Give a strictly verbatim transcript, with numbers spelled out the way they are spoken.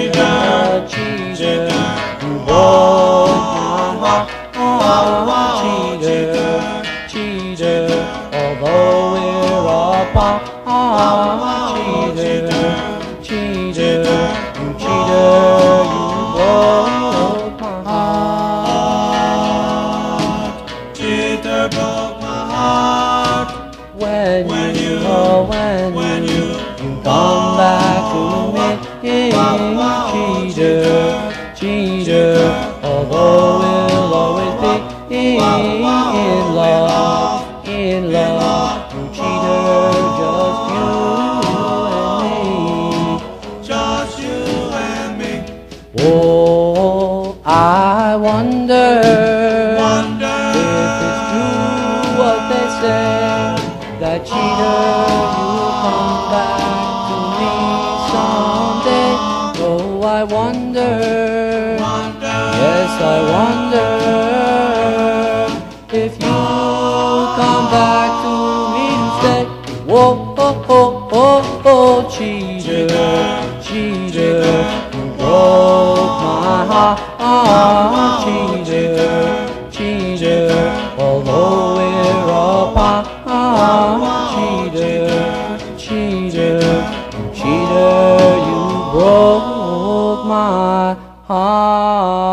cheater, cheater, you broke my heart, cheater, cheater, although we're apart, cheater, cheater, you cheater, you broke my heart, cheater broke my heart. when, When you, you, oh, when, when you, you, you come back to me, cheater, cheater, although we'll always be in love, in love, you cheater, just you and me, just you and me. oh, I wonder, Wonder if it's true what they say, that cheater, you'll come back to me someday. Oh, I wonder, wonder, yes, I wonder, if you come back to me to stay. Whoa, oh, oh, oh, oh, cheater, cheater, you broke my heart, cheater, cheater, although we're apart, cheater, cheater, you cheater, you broke my heart.